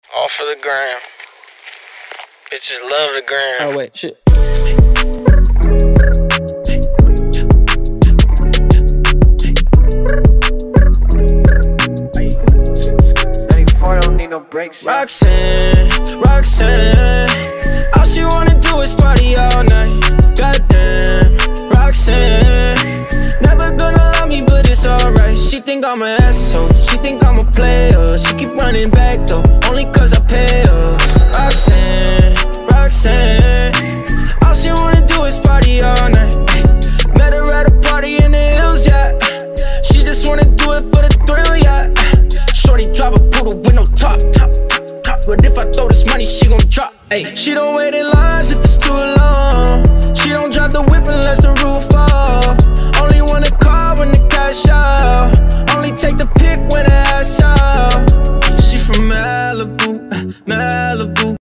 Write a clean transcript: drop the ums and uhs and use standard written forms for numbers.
All for the gram. Bitches love the gram. Oh wait, shit. Don't need no breaks. Roxanne, all she wanna do is party all night. Goddamn, Roxanne, never gonna love me, but it's alright. She think I'm an asshole, she think I'm a player. She keep running back though, only cause I pay her. Roxanne, all she wanna do is party all night. Met her at a party in the hills, yeah. She just wanna do it for the thrill, yeah. Shorty drive a poodle with no top. But if I throw this money, she gon' drop. Ay. She don't wait in lines if it's too long. She don't drive the whip unless the roof fall. Only wanna call when the cash out. Only take the pic when the ass out. She from Malibu.